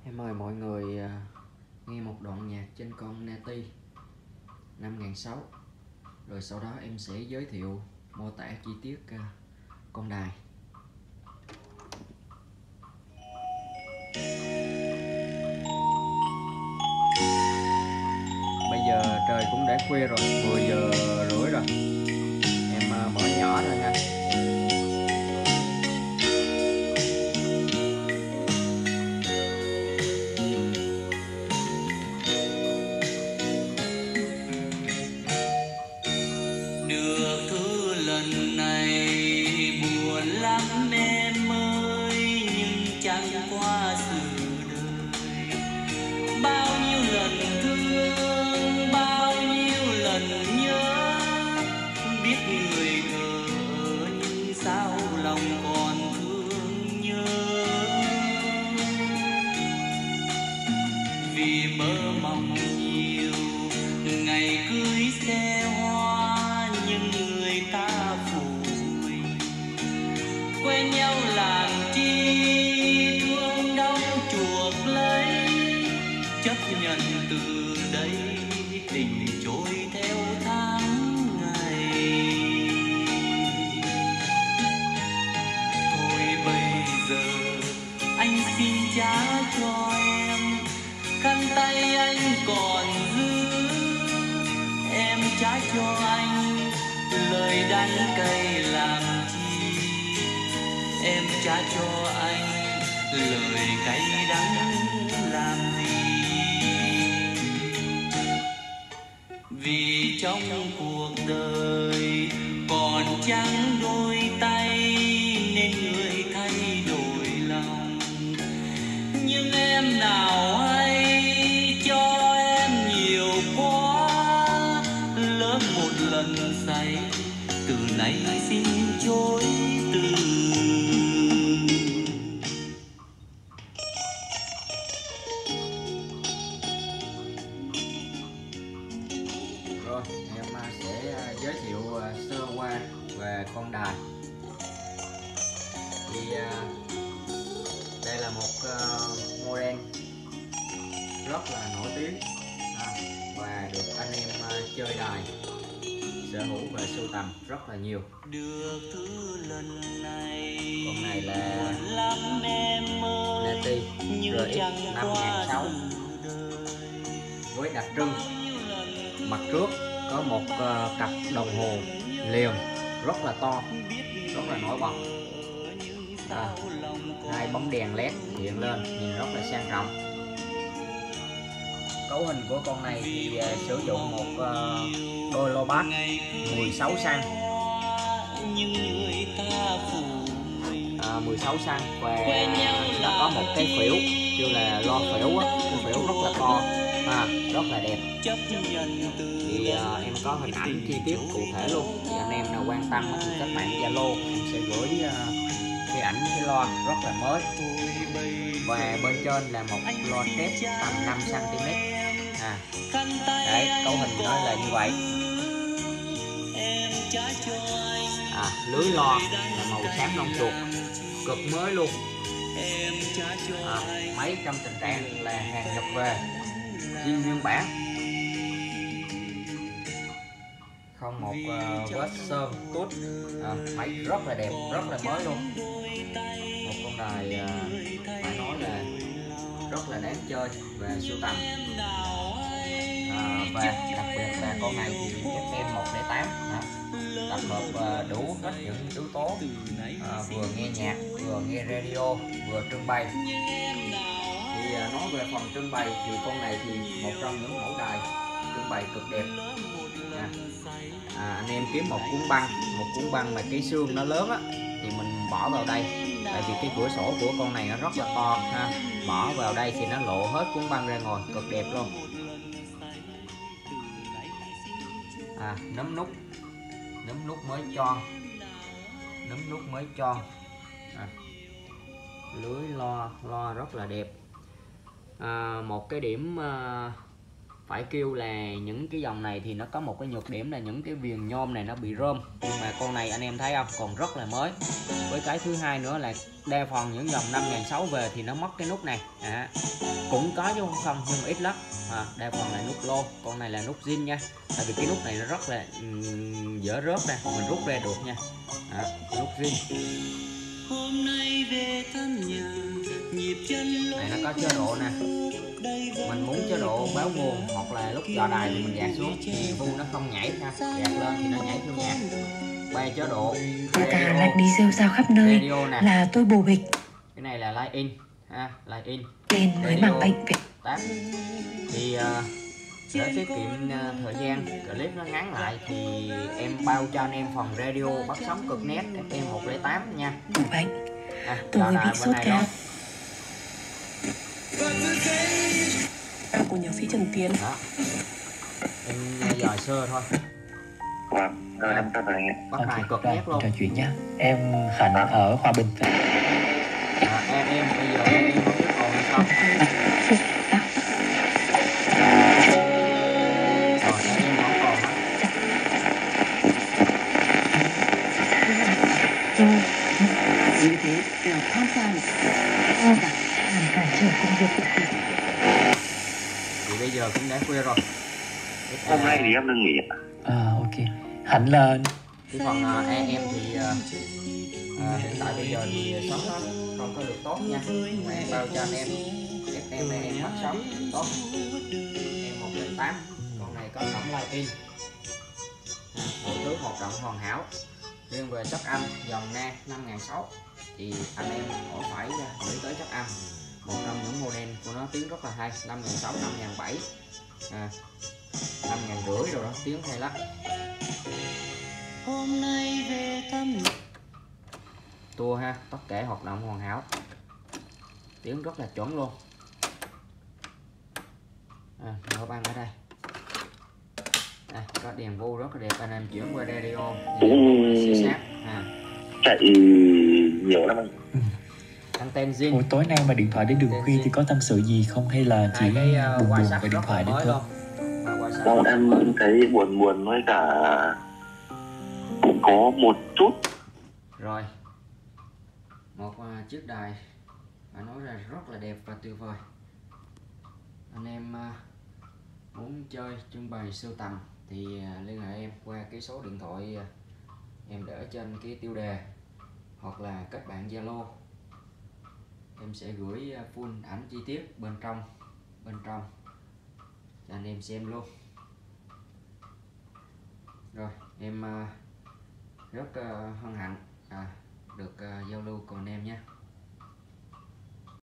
Em mời mọi người nghe một đoạn nhạc trên con Neti 5600. Rồi sau đó em sẽ giới thiệu mô tả chi tiết con đài. Bây giờ trời cũng đã khuya rồi, 10 giờ rưỡi rồi. Em mở nhỏ thôi nha. Được thứ lần này buồn lắm em ơi, nhưng chẳng qua sự đời. Bao nhiêu lần thương, bao nhiêu lần nhớ, biết người thờ nhưng sao lòng còn thương nhớ. Vì mơ mộng nhiều ngày cưới xe hoa, nhưng người ta phụ mình quen nhau làm chi, thương đau chuộc lấy, chấp nhận từ đây tình trôi theo tháng ngày. Thôi bây giờ anh xin trả cho em khăn tay anh còn giữ, em trả cho anh lời đắng cay làm chi, em trả cho anh lời cay đắng làm gì. Vì trong cuộc đời còn chẳng đôi tay nên người thay đổi lòng, nhưng em nào hay cho em nhiều quá, lỡ một lần say từ nay xin chối từ. Rồi em sẽ giới thiệu sơ qua về con đài. Thì đây là một model rất là nổi tiếng và được anh em chơi đài sở hữu và sưu tầm rất là nhiều. Được thứ lần này con này là lắm em ơi, Neti RX 5600 với đặc trưng mặt trước có một cặp đồng hồ liền rất là to, rất là nổi bật. Hai bóng đèn led hiện lên nhìn rất là sang trọng. Cấu hình của con này thì sử dụng một đôi lô bát 16 cm, 16 cm và nó có một cái phễu kêu là loa phễu á, cái phễu rất là to, rất là đẹp. Thì em có hình ảnh chi tiết cụ thể luôn, thì anh em nào quan tâm thì các bạn Zalo em sẽ gửi cái ảnh cái loa rất là mới. Và bên trên là một loa tép tầm 5 cm. Đấy, cấu hình nó là như vậy. Lưới loa là màu xám lông chuột, cực mới luôn. Máy trong tình trạng là hàng nhập về, zin nguyên bản, không một vết sơn tút. Máy rất là đẹp, rất là mới luôn. Một con đài phải nói là rất là đáng chơi và sưu tầm. Và đặc biệt là con này thì FM 108 tập hợp đủ hết những yếu tố, vừa nghe nhạc, vừa nghe radio, vừa trưng bày. Thì nói về phần trưng bày thì con này thì một trong những mẫu đài trưng bày cực đẹp. Anh em kiếm một cuốn băng mà cái xương nó lớn á thì mình bỏ vào đây, tại vì cái cửa sổ của con này nó rất là to bỏ vào đây thì nó lộ hết cuốn băng ra ngoài, cực đẹp luôn. Nấm nút mới tròn, lưới loa rất là đẹp. Một cái điểm phải kêu là những cái dòng này thì nó có một cái nhược điểm là những cái viền nhôm này nó bị rôm, nhưng mà con này anh em thấy không, còn rất là mới. Với cái thứ hai nữa là đa phần những dòng 5.600 về thì nó mất cái nút này, cũng có chứ không nhưng mà ít lắm, đa phần là nút lô, con này là nút zin nha, tại vì cái nút này nó rất là dở rớt nè, mình rút ra được nha, nút zin. Hôm nay về thăm nhà, nhịp chân này nó có chế độ nè, mình muốn chế độ báo nguồn hoặc là lúc dò đài thì mình gạt xuống thì vu nó không nhảy nha, gạt lên thì nó nhảy theo nhạc. Quay chế độ Nhà cả lạnh đi rêu rao khắp nơi là tôi bồ bịch. Cái này là line in line in Tên mới bằng bệnh viện táp. Thì để tiết kiệm thời gian clip nó ngắn lại thì em bao cho anh em phần radio bắt sóng cực nét FM 108 nha. bệnh tôi bị sốt cao của nhạc sĩ Trần Tiến. Đó. Em dò sơ thôi. Vâng, em chào anh ạ. Bắt bài cực nét luôn. Trò chuyện nhá. Em Khánh ở Hòa Bình. Em bây giờ em không biết còn hay không. Rồi em vẫn còn á. Như thế là thoát ra làm cản trở công việc của mình. Thì bây giờ cũng đã khuya rồi. Hôm nay thì em đừng nghỉ. Ok. Hạnh là cái phần em thì hiện tại bây giờ thì sóng nó không có được tốt nha, mà em bao cho anh em này em bắt sóng tốt, em 108, con này có tổng live in, mọi thứ hoạt động hoàn hảo. Riêng về chất âm dòng Na 5.600 thì anh em khỏi phải nghĩ tới chất âm, một trong những model của nó tiếng rất là hay, 5.600, 5.700, 5.500 rồi đó, tiếng hay lắm. hôm nay về thăm Tua ha, tất cả hoạt động hoàn hảo, tiếng rất là chuẩn luôn. Mở băng ở đây, có đèn vô rất là đẹp, anh em chuyển qua radio xì sát chạy nhiều lắm anh. anten zin. tối nay mà điện thoại đến đường khuya thì có tâm sự gì không, hay là chỉ buồn buồn về điện thoại đấy thôi? Vâng, em cũng thấy buồn buồn với cả cũng có một chút. Rồi, một chiếc đài phải nói là rất là đẹp và tuyệt vời. Anh em muốn chơi trưng bày sưu tầm thì liên hệ em qua cái số điện thoại em để trên cái tiêu đề, hoặc là kết bạn Zalo. Em sẽ gửi full ảnh chi tiết bên trong cho anh em xem luôn. Rồi em rất hân hạnh được giao lưu cùng anh em nhé.